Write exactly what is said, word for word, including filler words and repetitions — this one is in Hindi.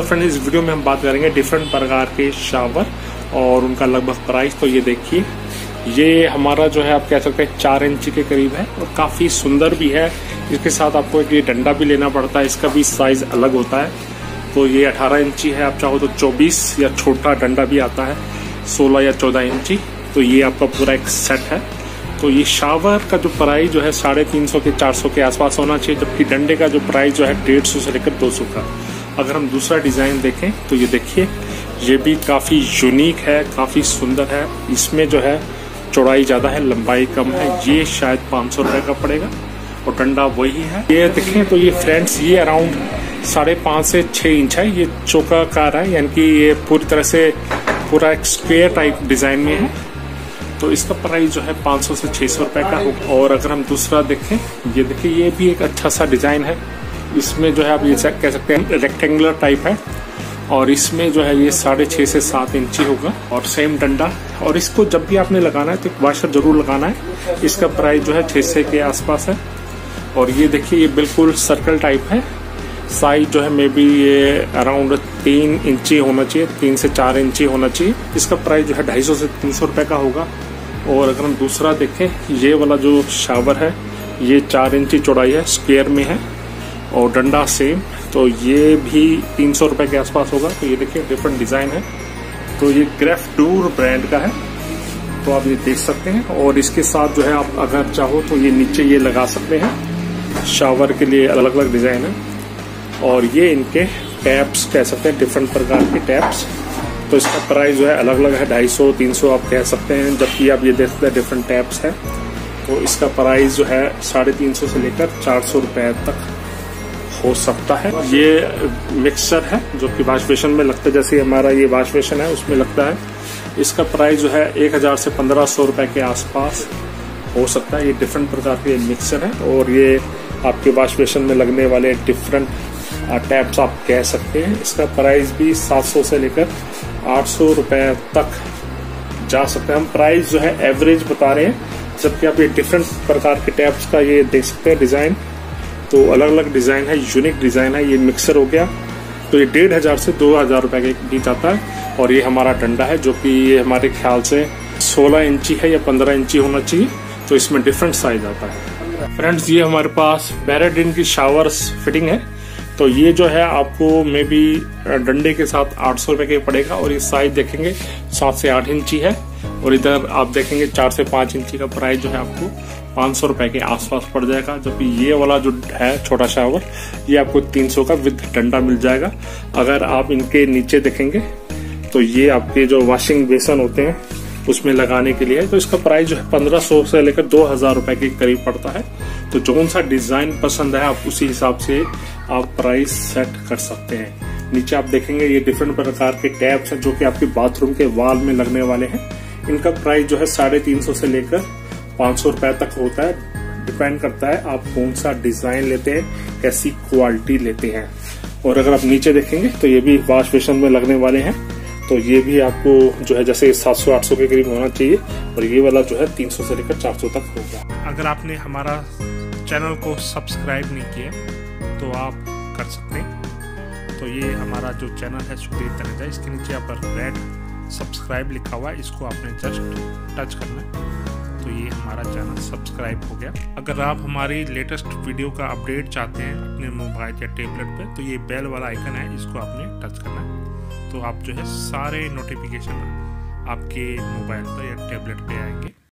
फ्रेंड, इस वीडियो में हम बात करेंगे डिफरेंट प्रकार के शावर और उनका लगभग प्राइस। तो ये देखिए, ये हमारा जो है आप कह सकते हैं चार इंची के करीब है और काफी सुंदर भी है। इसके साथ आपको एक ये डंडा भी लेना पड़ता है, इसका भी साइज अलग होता है। तो ये अठारह इंची है, आप चाहो तो चौबीस या छोटा डंडा भी आता है सोलह या चौदह इंची। तो ये आपका पूरा एक सेट है। तो ये शावर का जो प्राइस जो है साढ़े तीन सौ के चार सौ के आसपास होना चाहिए, जबकि डंडे का जो प्राइस जो है डेढ़ सौ से लेकर दो सौ का। अगर हम दूसरा डिजाइन देखें तो ये देखिए, ये भी काफी यूनिक है, काफी सुंदर है। इसमें जो है चौड़ाई ज्यादा है, लंबाई कम है। ये शायद पाँच सौ रुपए का पड़ेगा और डंडा वही है। ये देखें तो ये फ्रेंड्स ये अराउंड साढ़े पाँच से छह इंच है। ये चौकाकार है, यानी कि ये पूरी तरह से पूरा एक स्क्वायर टाइप डिजाइन में है। तो इसका प्राइस जो है पाँच सौ से छह सौ रुपए का होगा। और अगर हम दूसरा देखें, ये देखिए, ये भी एक अच्छा सा डिजाइन है। इसमें जो है आप ये कह सकते हैं रेक्टेंगुलर टाइप है और इसमें जो है ये साढ़े छह से सात इंची होगा और सेम डंडा। और इसको जब भी आपने लगाना है तो एक वाशर जरूर लगाना है। इसका प्राइस जो है छह सौ के आसपास है। और ये देखिए, ये बिल्कुल सर्कल टाइप है। साइज जो है मे बी ये अराउंड तीन इंची होना चाहिए, तीन से चार इंची होना चाहिए। इसका प्राइस जो है ढाई सौ से तीन सौ रुपए का होगा। और अगर हम दूसरा देखें, ये वाला जो शावर है ये चार इंची चौड़ाई है, स्क्वायर में है और डंडा सेम। तो ये भी तीन सौ रुपए के आसपास होगा। तो ये देखिए डिफरेंट डिजाइन है। तो ये ग्रेफडूर ब्रांड का है, तो आप ये देख सकते हैं। और इसके साथ जो है आप अगर चाहो तो ये नीचे ये लगा सकते हैं। शावर के लिए अलग अलग डिजाइन है। और ये इनके टैप्स कह सकते हैं, डिफरेंट प्रकार के टैप्स। तो इसका प्राइस जो है अलग अलग है, ढाई सौ तीन सौ आप कह सकते हैं। जबकि आप ये देख सकते हैं डिफरेंट टैप्स है। तो इसका प्राइस जो है साढ़े तीन सौ से लेकर चार सौ रुपए तक हो सकता है। ये मिक्सर है जो कि वॉश बेसिन में लगता है, जैसे हमारा ये वॉश बेसिन है उसमें लगता है। इसका प्राइस जो है एक हजार से पंद्रह सौ रुपए के आसपास हो सकता है। ये डिफरेंट प्रकार के मिक्सर है और ये आपके वॉश बेसिन में लगने वाले डिफरेंट टैप्स आप कह सकते हैं। इसका प्राइस भी सात सौ से लेकर आठ सौ रुपए तक जा सकते हैं। हम प्राइस जो है एवरेज बता रहे हैं, जबकि आप ये डिफरेंट प्रकार के टैप्स का ये देख सकते हैं डिजाइन। तो अलग अलग डिजाइन है, यूनिक डिजाइन है। ये मिक्सर हो गया, तो ये डेढ़ हजार से दो हजार रुपए के बीच आता है। और ये हमारा डंडा है जो कि ये हमारे ख्याल से सोलह इंची है या पंद्रह इंची होना चाहिए। तो इसमें डिफरेंट साइज आता है। फ्रेंड्स, ये हमारे पास बैराडिन की शावर्स फिटिंग है। तो ये जो है आपको मे बी डंडे के साथ आठ सौ रुपए के पड़ेगा। और ये साइज देखेंगे सात से आठ इंची है। और इधर आप देखेंगे चार से पांच इंची का प्राइस जो है आपको पाँच सौ रुपए के आसपास पड़ जाएगा। जबकि ये वाला जो है छोटा शावर ये आपको तीन सौ का विद डंडा मिल जाएगा। अगर आप इनके नीचे देखेंगे तो ये आपके जो वॉशिंग बेसन होते हैं उसमें लगाने के लिए है। तो इसका प्राइस जो है पंद्रह सौ से लेकर दो हजार रुपए के करीब पड़ता है। तो जो सा डिजाइन पसंद है आप उसी हिसाब से आप प्राइस सेट कर सकते हैं। नीचे आप देखेंगे ये डिफरेंट प्रकार के टैप्स हैं जो कि आपके बाथरूम के वॉल में लगने वाले हैं। इनका प्राइस जो है साढ़े तीन सौ से लेकर पाँच सौ रुपए तक होता है। डिपेंड करता है आप कौन सा डिजाइन लेते हैं, कैसी क्वालिटी लेते हैं। और अगर आप नीचे देखेंगे तो ये भी वॉश बेसिन में लगने वाले हैं। तो ये भी आपको जो है जैसे सात सौ आठ सौ के करीब होना चाहिए। और ये वाला जो है तीन सौ से लेकर चार सौ तक होगा। अगर आपने हमारा चैनल को सब्सक्राइब नहीं किया तो आप कर सकते हैं। तो ये हमारा जो चैनल है सुखदेव तनेजा, इसके नीचे यहाँ पर रेड सब्सक्राइब लिखा हुआ है, इसको आपने जस्ट टच करना है। तो ये हमारा चैनल सब्सक्राइब हो गया। अगर आप हमारी लेटेस्ट वीडियो का अपडेट चाहते हैं अपने मोबाइल या टेबलेट पे, तो ये बेल वाला आइकन है, इसको आपने टच करना है। तो आप जो है सारे नोटिफिकेशन आपके मोबाइल पर या टेबलेट पे आएंगे।